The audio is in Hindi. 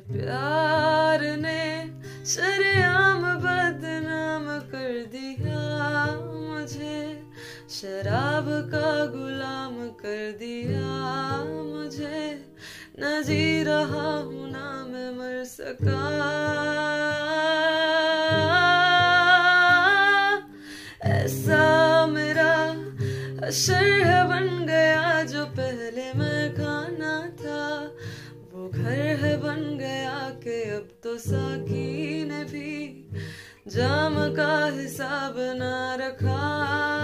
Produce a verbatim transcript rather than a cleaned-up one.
प्यार ने शरेआम बदनाम कर दिया मुझे, शराब का गुलाम कर दिया मुझे। न जी रहा हूँ ना मैं मर सका, ऐसा मेरा हशर है बन गया जो पहले मैं खाना था। वो घर है बन गया कि अब तो साकी ने भी जाम का हिसाब ना रखा।